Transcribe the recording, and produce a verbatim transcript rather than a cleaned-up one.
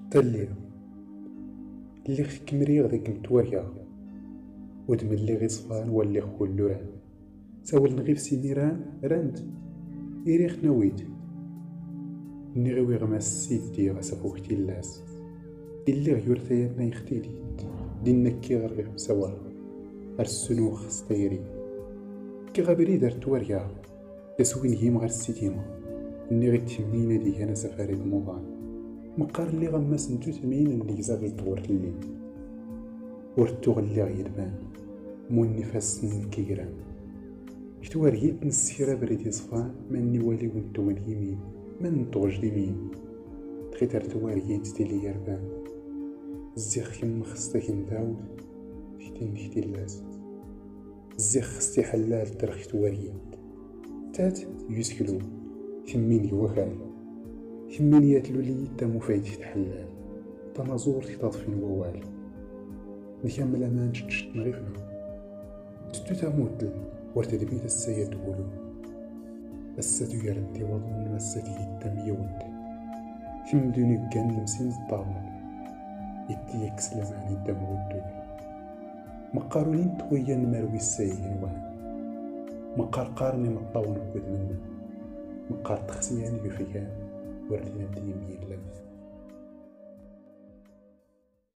تالي اللي كمريغ ذاك متوريا ودم اللي غي صفان واللي خول لوران ساول نغيف سيميران راند إريخ نويد ني غيوي غماس سيدي غسافو ختي اللاس اللي غيور ثياتنا يختيدي دينا كي غرغي مسوا أرسنو خسطيري كي غابري دار توريا يسوين هيم غير السيتيما ني غي تمنينا دي أنا سفاري الموضان مقار اللي غماس نتو تمين اللي زاغي طور الليل ورتو غلي غيدمان مون نفاس نكيران كتواريت نسيرا بريدي صفان مني والي ونتو من يمين من طوج ديمين تخيتر تواريت تيلي يربان الزيخ يم خصتك نداول تحتي نحتي اللاز الزيخ خصتي حلال ترخي تواريت تات يسكلو ثمين يوخال ثمين ياتلو لي تامو فايتي تحلال تنازور تطفي ووال نكمل امان شتشت نغيفنا تتو تاموتل ورتدبيت السيد ولو الساتو يرنتي وظن مساتي الدم يود ثم دوني كان لمسين الطاول يتيك سلمان الدم ودو مقارولين تويا نمروي السايين وان مقار قارني مطاون وكود منه مقار تخسياني بفيان وردنا ديمين لم